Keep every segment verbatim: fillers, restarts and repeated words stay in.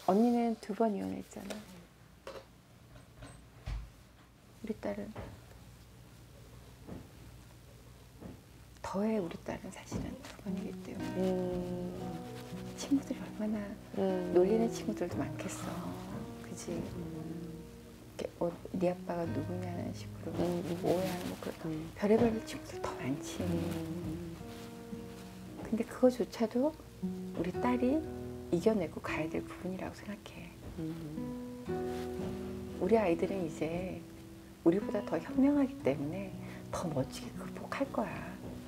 언니는 두 번 이혼했잖아. 우리 딸은 더해. 우리 딸은 사실은 두 번이기 때문에 음. 친구들이 얼마나 음. 놀리는 친구들도 많겠어. 그지? 음. 어, 네 아빠가 누구냐는 식으로 음. 오해하는 뭐 그런 음. 별의별 친구들 더 많지. 음. 근데 그거조차도 우리 딸이 이겨내고 가야 될 부분이라고 생각해. 음. 우리 아이들은 이제 우리보다 더 현명하기 때문에 더 멋지게 극복할 거야.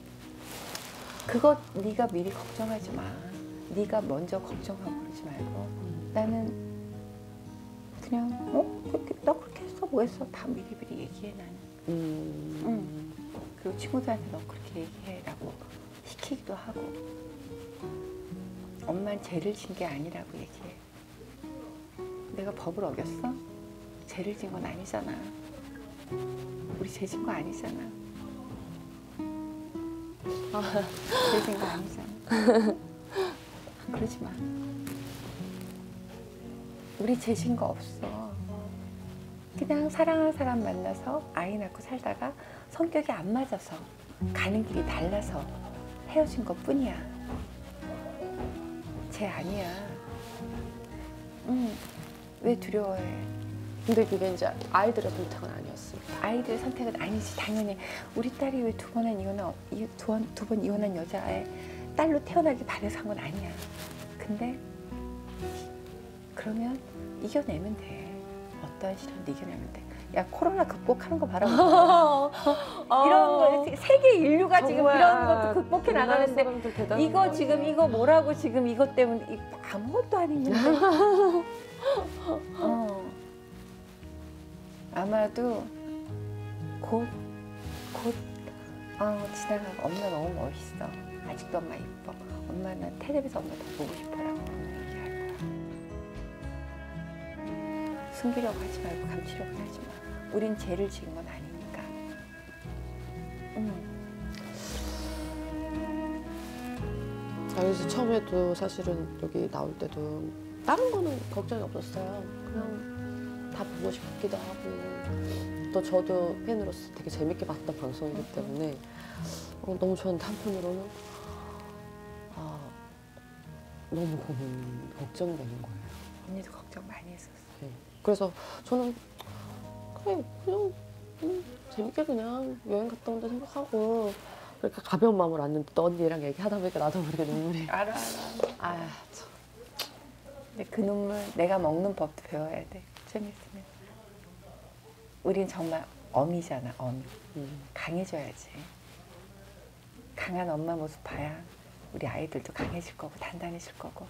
그거 네가 미리 걱정하지 마. 네가 먼저 걱정하고 그러지 말고 음. 나는 그냥 어? 그렇게, 너 그렇게 했어? 뭐 했어? 다 미리미리 얘기해 나는. 음. 응. 그리고 친구들한테 너 그렇게 얘기해라고 시키기도 하고 엄마는 죄를 진 게 아니라고 얘기해. 내가 법을 어겼어? 죄를 진 건 아니잖아. 우리 죄 진 거 아니잖아. 죄 진 거 아니잖아. 그러지 마. 우리 죄 진 거 없어. 그냥 사랑하는 사람 만나서 아이 낳고 살다가 성격이 안 맞아서 가는 길이 달라서 헤어진 것 뿐이야. 죄 아니야. 응. 왜 두려워해? 근데 그게 이제 아이들의 선택은 아니었습니다. 아이들의 선택은 아니지. 당연히 우리 딸이 왜 두 번은 이혼한 두 번 두 번 이혼한 여자의 딸로 태어나길 바래서 한 건 아니야. 근데 그러면 이겨내면 돼. 어떠한 시련도 이겨내면 돼. 야, 코로나 극복하는 거 봐라. 이런 거 세계 인류가 정말, 지금 이런 것도 극복해 나가는데 이거 거예요. 지금 이거 뭐라고 지금 이것 때문에 아무것도 아닌데. 어. 아마도 곧, 곧 어, 지나가고 엄마 너무 멋있어. 아직도 엄마 이뻐. 엄마는 텔레비에서 엄마 더 보고 싶어라고 얘기할 거야. 숨기려고 하지 말고 감추려고 하지 마. 우린 죄를 지은 건 아니니까. 응. 아, 그래서 처음에도 사실은 여기 나올 때도 다른 거는 걱정이 없었어요. 그냥 다 보고 싶기도 하고 또 저도 팬으로서 되게 재밌게 봤던 방송이기 때문에 어, 너무 좋았는데 한편으로는 아, 너무 고민, 걱정이 되는 거예요. 언니도 걱정 많이 했었어. 네. 그래서 저는 그래 그냥 음, 재밌게 그냥 여행 갔다 온다 생각하고 그렇게 가벼운 마음으로 왔는데 또 언니랑 얘기하다 보니까 나도 모르게 눈물이 알아 알아. 아 참. 근데 그 눈물 내가 먹는 법도 배워야 돼. 좀 있으면. 우린 정말 어미잖아. 어미. 음. 강해져야지. 강한 엄마 모습 봐야 우리 아이들도 강해질 거고 단단해질 거고.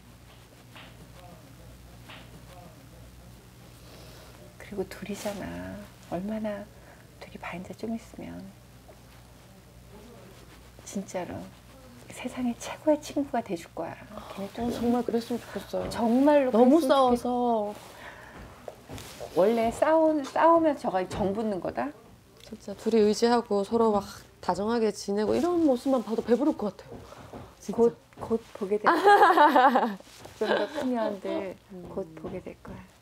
그리고 둘이잖아. 얼마나 둘이 반자 좀 있으면 진짜로 세상에 최고의 친구가 돼줄 거야. 걔네 어, 정말 그랬으면 좋겠어요. 정말로 너무 싸워서 원래 싸우, 싸우면 저가 정 붙는 거다? 진짜 둘이 의지하고 서로 막 다정하게 지내고 이런 모습만 봐도 배부를 것 같아요. 진짜. 곧, 곧 보게 될 거야. 좀 더 크면 곧 보게 될 거야.